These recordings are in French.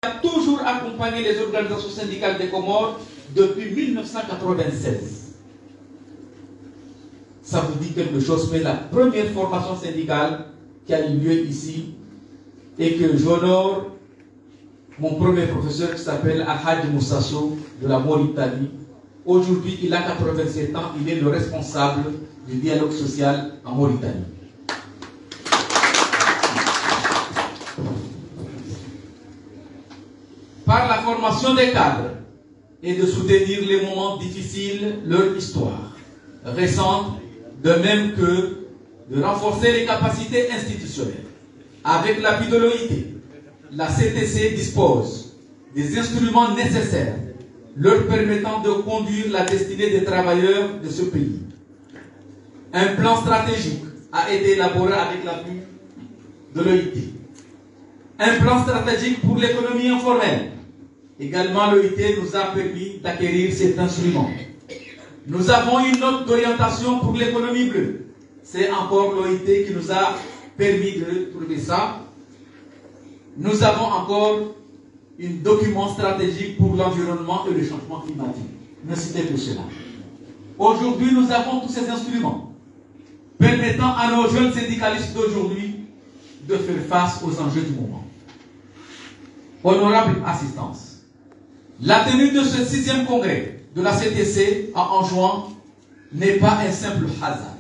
a toujours accompagné les organisations syndicales des Comores depuis 1996. Ça vous dit quelque chose, mais la première formation syndicale qui a eu lieu ici et que j'honore mon premier professeur qui s'appelle Ahad Moussasso de la Mauritanie. Aujourd'hui, il a 87 ans, il est le responsable du dialogue social en Mauritanie. Par la formation des cadres et de soutenir les moments difficiles, leur histoire récente, de même que de renforcer les capacités institutionnelles. Avec l'appui de l'OIT, la CTC dispose des instruments nécessaires leur permettant de conduire la destinée des travailleurs de ce pays. Un plan stratégique a été élaboré avec l'appui de l'OIT. Un plan stratégique pour l'économie informelle. Également, l'OIT nous a permis d'acquérir cet instrument. Nous avons une note d'orientation pour l'économie bleue. C'est encore l'OIT qui nous a permis de trouver ça. Nous avons encore un document stratégique pour l'environnement et le changement climatique. Ne citez que cela. Aujourd'hui, nous avons tous ces instruments permettant à nos jeunes syndicalistes d'aujourd'hui de faire face aux enjeux du moment. Honorable assistance, la tenue de ce 6e congrès de la CTC en juin n'est pas un simple hasard.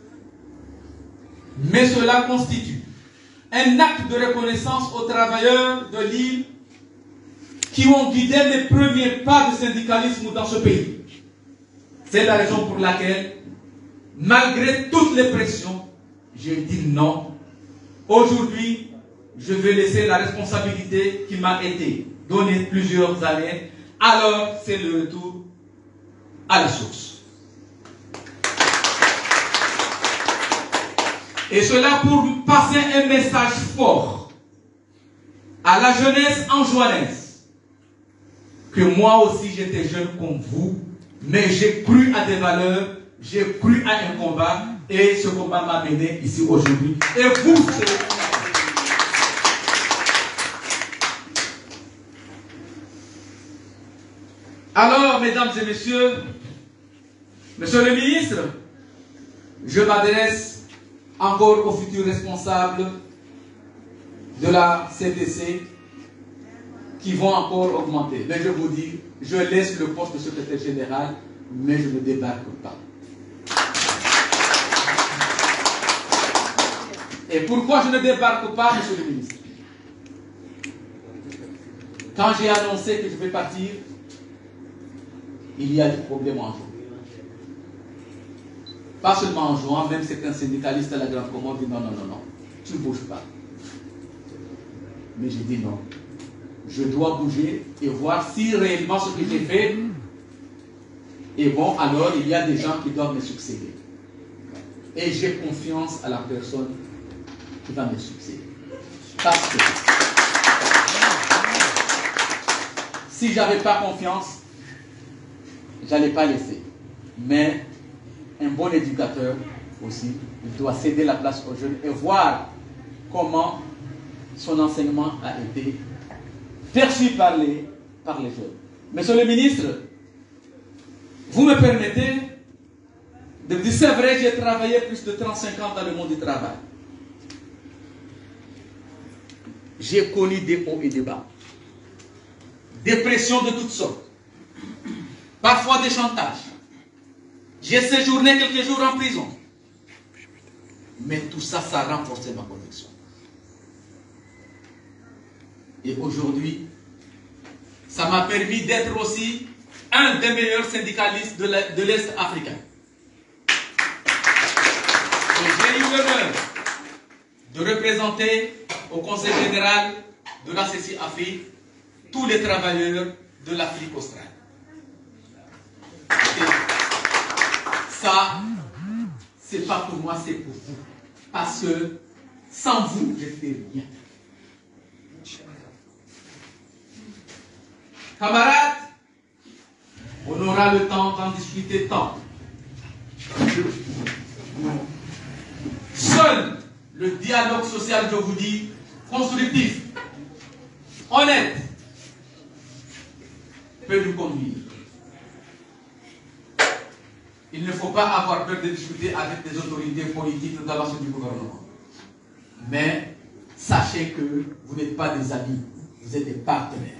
Mais cela constitue un acte de reconnaissance aux travailleurs de l'île qui ont guidé les premiers pas du syndicalisme dans ce pays. C'est la raison pour laquelle, malgré toutes les pressions, j'ai dit non. Aujourd'hui, je vais laisser la responsabilité qui m'a été donnée plusieurs années. Alors, c'est le retour à la source. Et cela pour passer un message fort à la jeunesse anjouanaise, que moi aussi j'étais jeune comme vous, mais j'ai cru à des valeurs, j'ai cru à un combat, et ce combat m'a mené ici aujourd'hui. Et vous, alors, mesdames et messieurs, monsieur le ministre, je m'adresse encore aux futurs responsables de la CTC qui vont encore augmenter. Mais je vous dis, je laisse le poste de secrétaire général, mais je ne débarque pas. Et pourquoi je ne débarque pas, monsieur le ministre? Quand j'ai annoncé que je vais partir, il y a du problème en juin. Pas seulement en juin, même certains syndicalistes à la Grande Comore disent non, non, non, non, tu ne bouges pas. Mais j'ai dit non. Je dois bouger et voir si réellement ce que j'ai fait est bon. Alors il y a des gens qui doivent me succéder. Et j'ai confiance à la personne qui va me succéder. Parce que si je n'avais pas confiance, je n'allais pas laisser. Mais un bon éducateur aussi, il doit céder la place aux jeunes et voir comment son enseignement a été perçu par les jeunes. Monsieur le ministre, vous me permettez de dire, c'est vrai, j'ai travaillé plus de 35 ans dans le monde du travail. J'ai connu des hauts et des bas, des pressions de toutes sortes, parfois des chantages. J'ai séjourné quelques jours en prison. Mais tout ça, ça a renforcé ma conviction. Et aujourd'hui, ça m'a permis d'être aussi un des meilleurs syndicalistes de l'Est africain. Et j'ai eu l'honneur de représenter au Conseil général de la CCI Afrique tous les travailleurs de l'Afrique australe. Ça, c'est pas pour moi, c'est pour vous. Parce que sans vous, je ne fais rien. Camarades, on aura le temps d'en discuter tant. Seul le dialogue social, je vous dis, constructif, honnête, peut nous conduire. Il ne faut pas avoir peur de discuter avec des autorités politiques, notamment ceux du gouvernement. Mais sachez que vous n'êtes pas des amis, vous êtes des partenaires.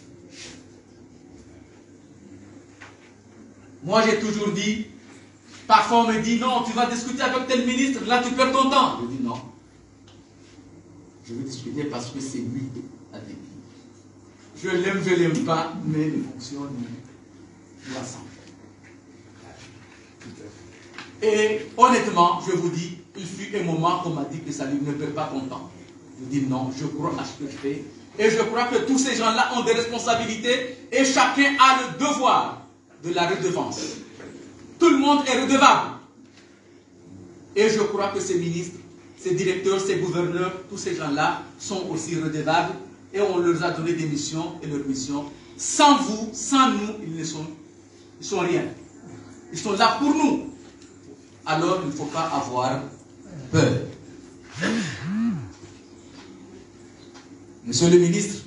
Moi, j'ai toujours dit, parfois on me dit, non, tu vas discuter avec tel ministre, là tu perds ton temps. Je dis non. Je veux discuter parce que c'est lui avec qui. Je l'aime, je ne l'aime pas, mais les fonctions nous rassemblent. Et honnêtement, je vous dis, il fut un moment qu'on m'a dit que ça ne perd pas ton temps. Je dis non, je crois à ce que je fais. Et je crois que tous ces gens-là ont des responsabilités et chacun a le devoir de la redevance. Tout le monde est redevable. Et je crois que ces ministres, ces directeurs, ces gouverneurs, tous ces gens-là sont aussi redevables et on leur a donné des missions et leurs missions. Sans vous, sans nous, ils sont rien. Ils sont là pour nous. Alors il ne faut pas avoir peur. Monsieur le ministre,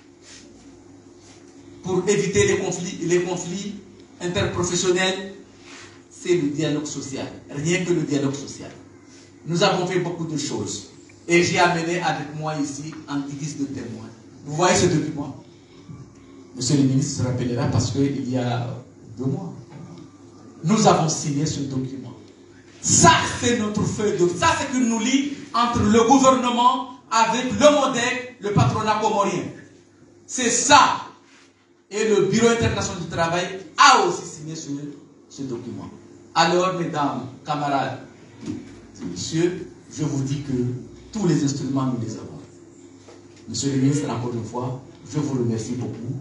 pour éviter les conflits interprofessionnels, c'est le dialogue social. Rien que le dialogue social. Nous avons fait beaucoup de choses. Et j'ai amené avec moi ici en guise de témoin. Vous voyez ce document? Monsieur le ministre se rappellera parce qu'il y a 2 mois, nous avons signé ce document. Ça, c'est notre feuille de route. Ça, c'est ce qui nous lie entre le gouvernement avec le MODEC, le patronat comorien. C'est ça. Et le Bureau international du travail a aussi signé ce document. Alors, mesdames, camarades, messieurs, je vous dis que tous les instruments, nous les avons. Monsieur le ministre, encore une fois, je vous remercie beaucoup.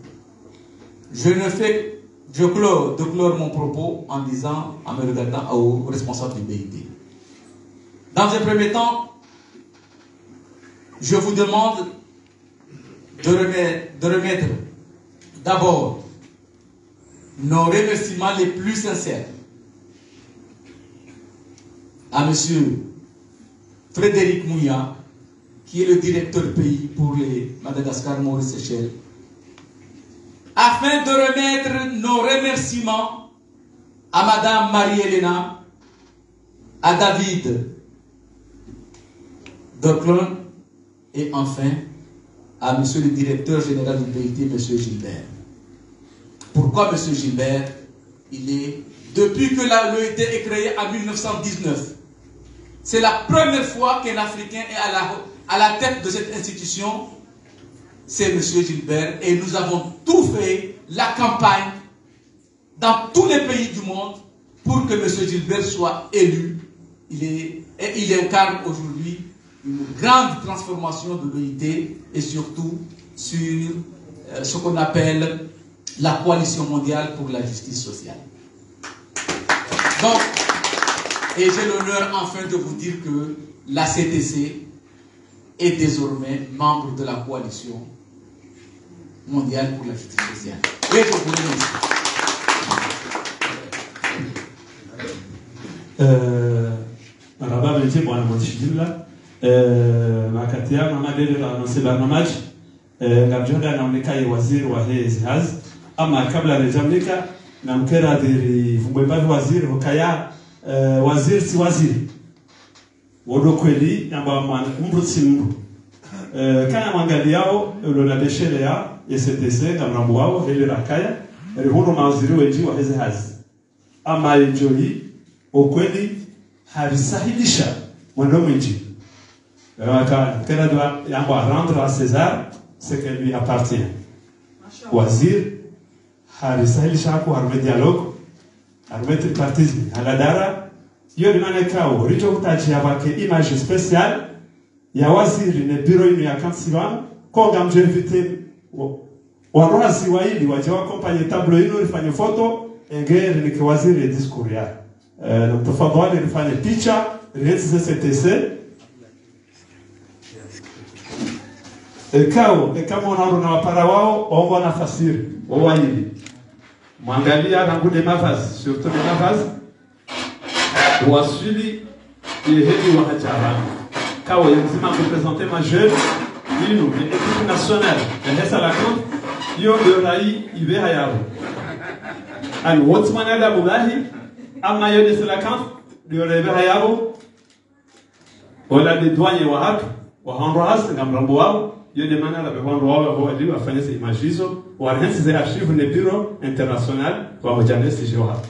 Je clore mon propos en disant, en me regardant aux responsables du BIT. Dans un premier temps, je vous demande de remettre d'abord nos remerciements les plus sincères à M. Frédéric Mouya, qui est le directeur pays pour les Madagascar, Maurice Seychelles, afin de remettre nos remerciements à Madame Marie-Hélène, à David Doclon et enfin à Monsieur le directeur général du BIT, Monsieur Gilbert. Pourquoi Monsieur Gilbert? Depuis que l'OIT est créée en 1919, c'est la première fois qu'un Africain est à la tête de cette institution. C'est M. Gilbert et nous avons tout fait, la campagne, dans tous les pays du monde pour que M. Gilbert soit élu. Il incarne aujourd'hui une grande transformation de l'OIT et surtout sur ce qu'on appelle la coalition mondiale pour la justice sociale. Donc, et j'ai l'honneur enfin de vous dire que la CTC est désormais membre de la coalition mondiale pour la justice sociale. Et je vous remercie. Marhaba bnti bwana Mwatishidimla makatia mama dede la nose barnamaj ngabjonda naoneka ye waziri wa hezi ama kabla rejamnika na mkera diri vumbwebavi waziri hokaya waziri si waziri wodo kweli yamba mru simru kana mwangali yao ulola beshele ya STC ngamrambu wao hele rakaya rihuru mawaziri weji wa hezi ama enjoyi okweli harisahilisha mwendo mwinji kena doit rendre à César ce qui lui appartient. Wazir harisahilisha hapo harme dialogue harme tripartisme haladara hiyo ni maana kao richo kutachi yabake image spéciale ya waziri ne bureau inu ya kansiwa ko gamje invité warozi waili waje wakompanye tableau inu rifanye photo engere ni waziri discours ya tafadhali nifanye picha rienzi CTC kao kama unaona wapara wao waomba nafasiri wawaili mwangalia rangu de mavazi surtout de mavazi wasuli hedi wa hachara kao yamzima kupresenter ma jeune inu l'équipe nationale elle est à la compte yo de rai ibe hayabo an wotsmana da bulahi amma yo de selakan de rebe hayabo wala de douane wa hatu wa honroas ngamrambo wao yo de manara be honro wao ho ali wafanye se imagizo wa rensi ze archive ne bureau international wa mojanesi joha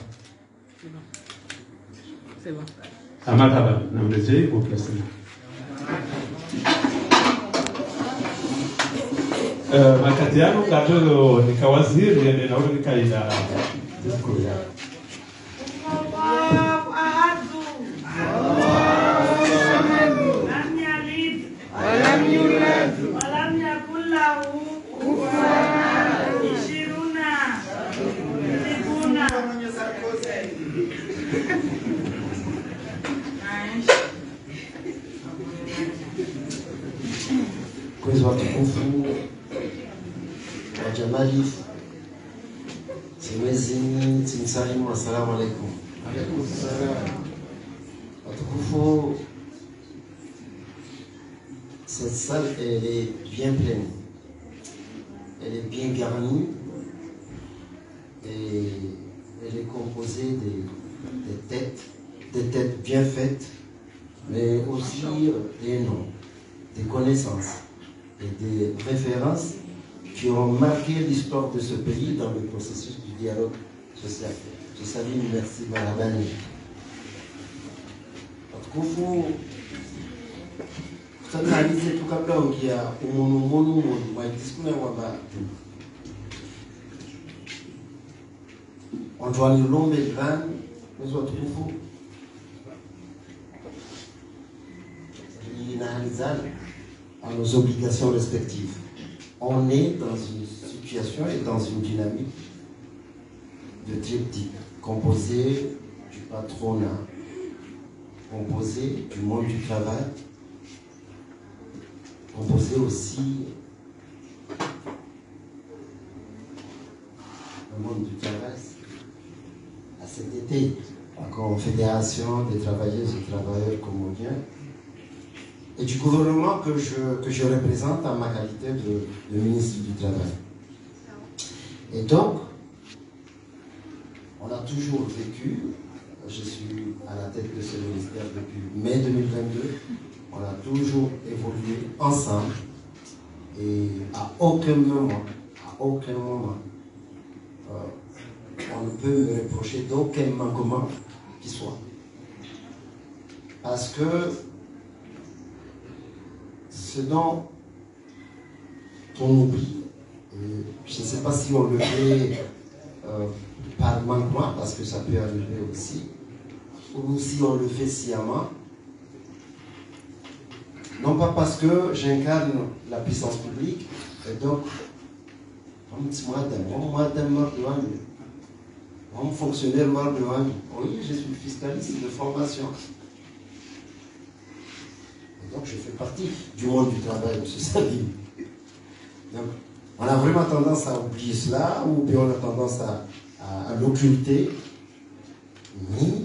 c'est bon marhaba namleje au président wakati yangu ngato nikawaziri yende naona nikaida diskuru ya Kwezi watukufu wa jamali simwezini timsalimu assalamu alaikum. Watukufu, cette salle elle est bien pleine, elle est bien garnie et elle est composée des têtes bien faites, mais aussi des noms, des connaissances et des références qui ont marqué l'histoire de ce pays dans le processus du dialogue social. Je salue, merci Marabani. Watukufu, tutamalize tu kabla ukia umunumunu mwaitisukuna kwamba Antoine Lombe Gran, mwezi watukufu, l'inahalizana à nos obligations respectives. On est dans une situation et dans une dynamique de triptyque, composé du patronat, composé du monde du travail, composé aussi du monde du travail. À cet été, la Confédération des travailleuses et travailleurs comoriens, et du gouvernement que je représente en ma qualité de ministre du Travail. Et donc, on a toujours vécu, je suis à la tête de ce ministère depuis mai 2022, on a toujours évolué ensemble et à aucun moment, on ne peut me reprocher d'aucun manquement qui soit. Parce que ce dont on oublie, je ne sais pas si on le fait par manquement, parce que ça peut arriver aussi, ou si on le fait sciemment, non pas parce que j'incarne la puissance publique, et donc, fonctionnaire, oui, je suis fiscaliste de formation. Donc je fais partie du monde du travail, M. Salim. Donc, on a vraiment tendance à oublier cela, ou bien on a tendance à l'occulter, ni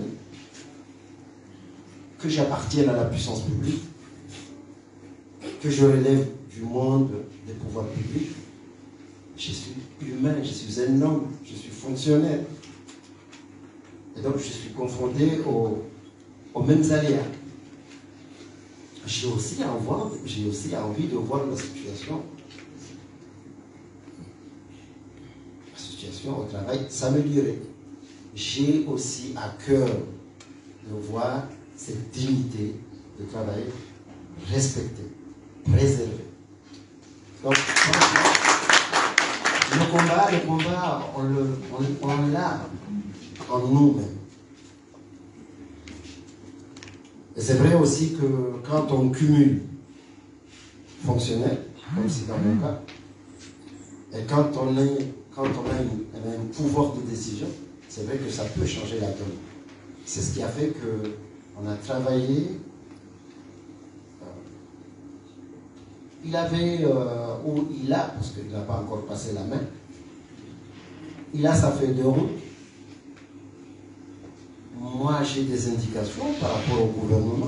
que j'appartienne à la puissance publique, que je relève du monde des pouvoirs publics. Je suis humain, je suis un homme, je suis fonctionnaire. Et donc je suis confronté aux mêmes aléas. J'ai aussi envie de voir la situation au travail s'améliorer. J'ai aussi à cœur de voir cette dignité de travail respectée, préservée. Donc, le combat, on l'a en nous-mêmes. Et c'est vrai aussi que quand on cumule fonctionnel, comme c'est dans mon cas, et quand on a un pouvoir de décision, c'est vrai que ça peut changer la donne. C'est ce qui a fait qu'on a travaillé. Il avait, ou il a, parce qu'il n'a pas encore passé la main, il a sa feuille de route. Moi, j'ai des indications par rapport au gouvernement,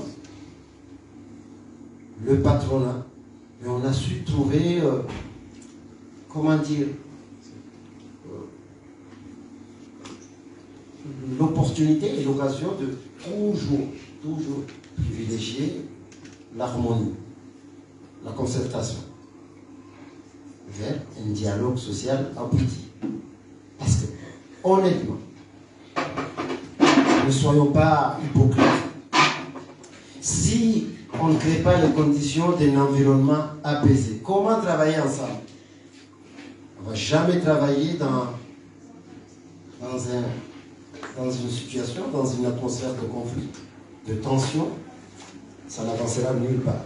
le patronat, mais on a su trouver, comment dire, l'opportunité et l'occasion de toujours privilégier l'harmonie, la concertation vers un dialogue social abouti. Parce que, honnêtement, ne soyons pas hypocrites. Si on ne crée pas les conditions d'un environnement apaisé, comment travailler ensemble? On ne va jamais travailler dans une situation, dans une atmosphère de conflit, de tension. Ça n'avancera nulle part.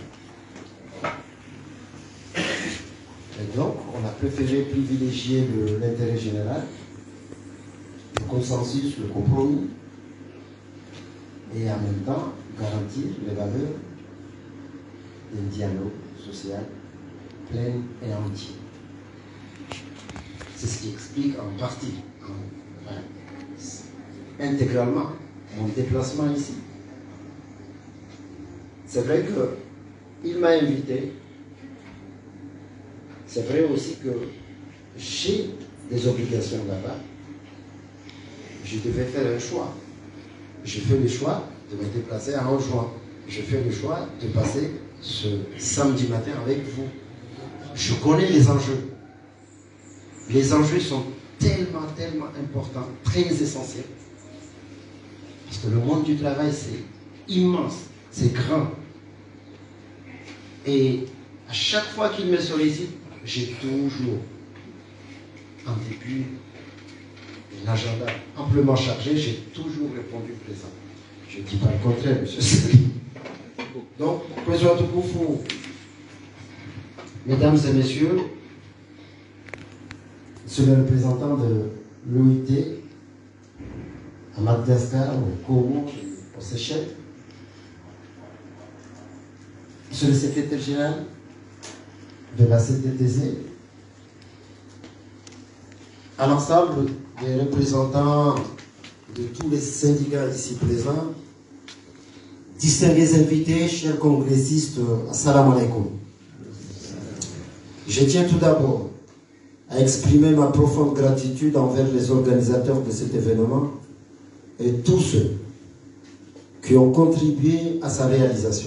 Et donc, on a préféré privilégier l'intérêt général, le consensus, le compromis, et en même temps garantir les valeurs d'un dialogue social plein et entier. C'est ce qui explique en partie, intégralement, mon déplacement ici. C'est vrai qu'il m'a invité. C'est vrai aussi que j'ai des obligations là-bas. Je devais faire un choix. Je fais le choix de me déplacer en juin. Je fais le choix de passer ce samedi matin avec vous. Je connais les enjeux. Les enjeux sont tellement importants, très essentiels. Parce que le monde du travail, c'est immense, c'est grand. Et à chaque fois qu'il me sollicite, j'ai toujours, en début, un agenda amplement chargé, j'ai toujours répondu présent. Je ne dis pas le contraire, monsieur Sali. Donc, président Toukoufou, mesdames et messieurs, monsieur le représentant de l'OIT, à Madagascar, au Congo, aux Seychelles, monsieur le secrétaire général de la CTTC, à l'ensemble des représentants de tous les syndicats ici présents, distingués invités, chers congressistes, assalamu alaikum. Je tiens tout d'abord à exprimer ma profonde gratitude envers les organisateurs de cet événement et tous ceux qui ont contribué à sa réalisation.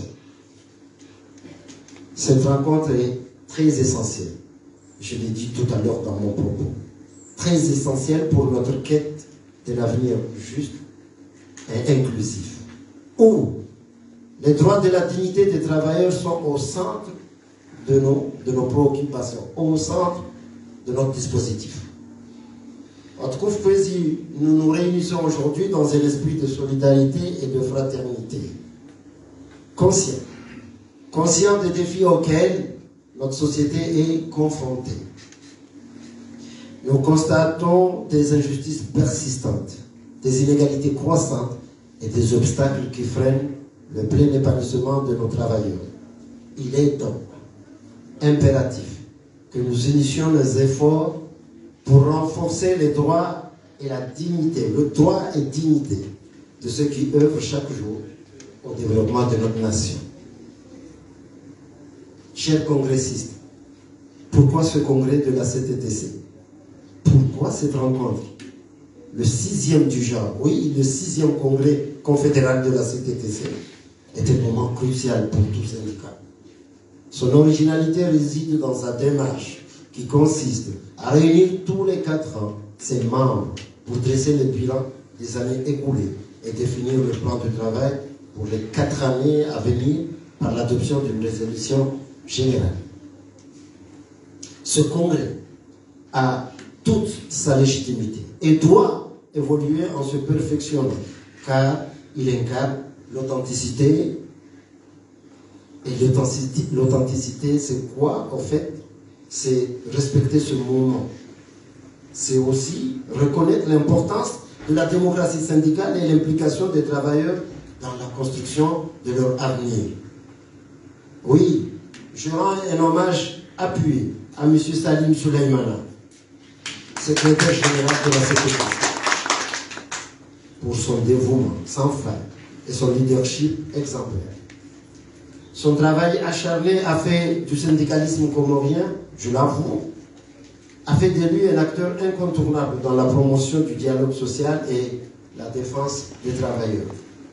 Cette rencontre est très essentielle, je l'ai dit tout à l'heure dans mon propos, très essentielle pour notre quête de l'avenir juste et inclusif, où les droits de la dignité des travailleurs sont au centre de nos préoccupations, au centre de notre dispositif. En tout cas, nous nous réunissons aujourd'hui dans un esprit de solidarité et de fraternité, conscient des défis auxquels notre société est confrontée. Nous constatons des injustices persistantes, des inégalités croissantes et des obstacles qui freinent le plein épanouissement de nos travailleurs. Il est donc impératif que nous initions nos efforts pour renforcer les droits et la dignité, le droit et dignité de ceux qui œuvrent chaque jour au développement de notre nation. Chers congressistes, pourquoi ce congrès de la CTTC? Pourquoi cette rencontre? Le 6e du genre, oui, le 6e congrès confédéral de la CTTC est un moment crucial pour tout syndicat. Son originalité réside dans sa démarche qui consiste à réunir tous les 4 ans ses membres pour dresser le bilan des années écoulées et définir le plan de travail pour les 4 années à venir par l'adoption d'une résolution générale. Ce congrès a toute sa légitimité et doit évoluer en se perfectionnant, car il incarne l'authenticité. Et l'authenticité, c'est quoi en fait? C'est respecter ce mouvement. C'est aussi reconnaître l'importance de la démocratie syndicale et l'implication des travailleurs dans la construction de leur avenir. Oui, je rends un hommage appuyé à M. Salim Souleymana, secrétaire général de la CTTC, pour son dévouement sans faille et son leadership exemplaire. Son travail acharné a fait du syndicalisme comorien, je l'avoue, a fait de lui un acteur incontournable dans la promotion du dialogue social et la défense des travailleurs.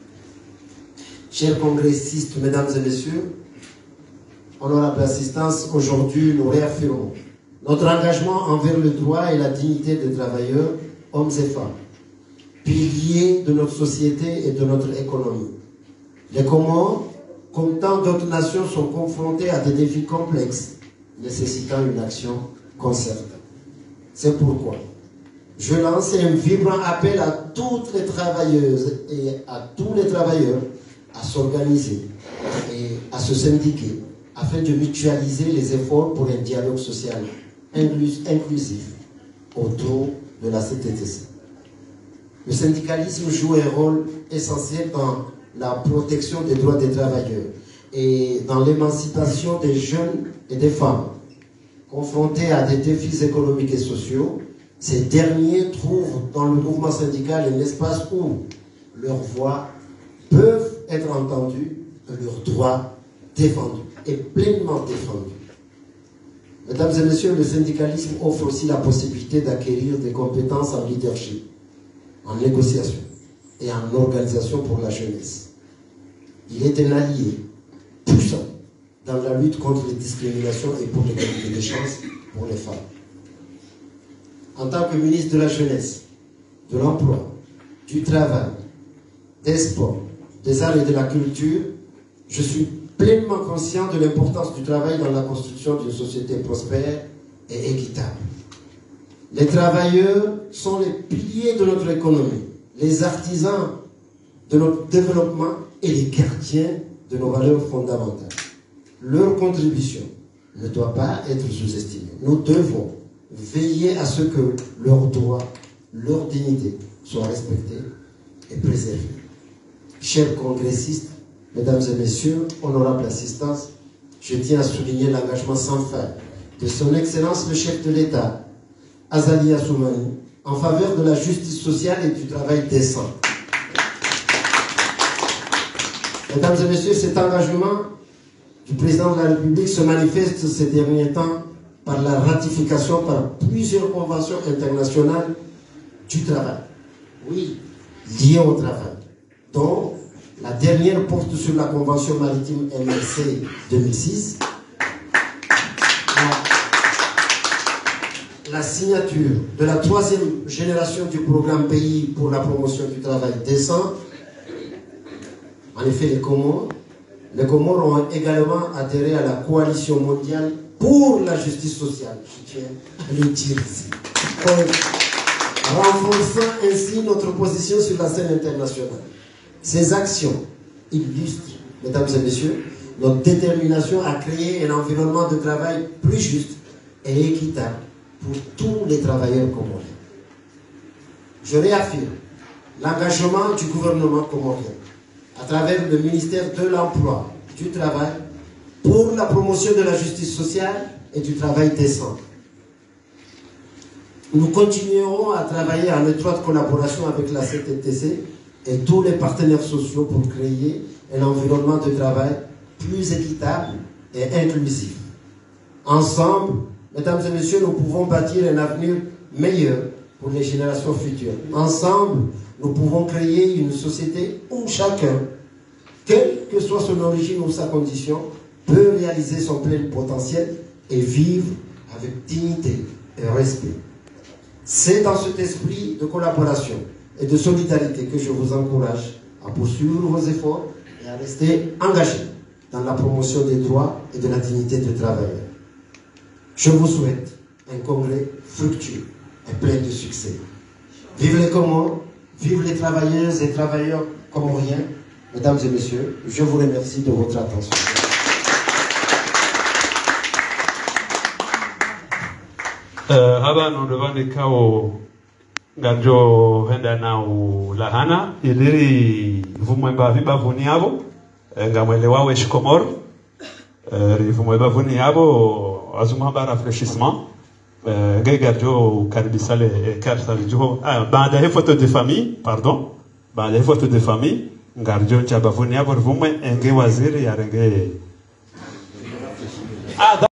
Chers congressistes, mesdames et messieurs, honorable assistance, aujourd'hui nous réaffirmons notre engagement envers le droit et la dignité des travailleurs, hommes et femmes, piliers de notre société et de notre économie. Les Comores, comme tant d'autres nations, sont confrontés à des défis complexes, nécessitant une action concertée. C'est pourquoi je lance un vibrant appel à toutes les travailleuses et à tous les travailleurs à s'organiser et à se syndiquer afin de mutualiser les efforts pour un dialogue social inclusif autour de la CTTC. Le syndicalisme joue un rôle essentiel dans la protection des droits des travailleurs et dans l'émancipation des jeunes et des femmes. Confrontés à des défis économiques et sociaux, ces derniers trouvent dans le mouvement syndical un espace où leurs voix peuvent être entendues et leurs droits défendus et pleinement défendus. Mesdames et messieurs, le syndicalisme offre aussi la possibilité d'acquérir des compétences en leadership, en négociation et en organisation pour la jeunesse. Il est un allié puissant dans la lutte contre les discriminations et pour l'égalité des chances pour les femmes. En tant que ministre de la Jeunesse, de l'Emploi, du Travail, des Sports, des Arts et de la Culture, je suis pleinement conscient de l'importance du travail dans la construction d'une société prospère et équitable. Les travailleurs sont les piliers de notre économie, les artisans de notre développement et les gardiens de nos valeurs fondamentales. Leur contribution ne doit pas être sous-estimée. Nous devons veiller à ce que leurs droits, leur dignité soient respectés et préservés. Chers congressistes, mesdames et messieurs, honorable assistance, je tiens à souligner l'engagement sans fin de son Excellence le chef de l'État, Azali Assoumani, en faveur de la justice sociale et du travail décent. Mesdames et messieurs, cet engagement du président de la République se manifeste ces derniers temps par la ratification par plusieurs conventions internationales du travail. Oui, liées au travail, dont la dernière porte sur la Convention maritime MRC 2006, la signature de la 3e génération du programme Pays pour la promotion du travail décent. En effet, les Comores ont également adhéré à la coalition mondiale pour la justice sociale. Je tiens à le dire ici. Renforçant ainsi notre position sur la scène internationale. Ces actions illustrent, mesdames et messieurs, notre détermination à créer un environnement de travail plus juste et équitable pour tous les travailleurs comoriens. Je réaffirme l'engagement du gouvernement comorien à travers le ministère de l'Emploi, du Travail, pour la promotion de la justice sociale et du travail décent. Nous continuerons à travailler en étroite collaboration avec la CTTC et tous les partenaires sociaux pour créer un environnement de travail plus équitable et inclusif. Ensemble, mesdames et messieurs, nous pouvons bâtir un avenir meilleur pour les générations futures. Ensemble, nous pouvons créer une société où chacun, quelle que soit son origine ou sa condition, peut réaliser son plein potentiel et vivre avec dignité et respect. C'est dans cet esprit de collaboration et de solidarité que je vous encourage à poursuivre vos efforts et à rester engagés dans la promotion des droits et de la dignité des travailleurs. Je vous souhaite un congrès fructueux et plein de succès. Vive les Comores, vive les travailleuses et travailleurs comoriens. Mesdames et messieurs, je vous remercie de votre attention. Abantu ndovanikao ngajo henda nao lahana iliri vumwemba vibavuni yabo ngamwele wawe shikomor vumwemba vuni yabo azuma rafraîchissement gajo karibisa le karsa jo baada ya photo de famille pardon baada ya photo de famille ngarjo chabavuni yabo vumwe enge waziri yarenge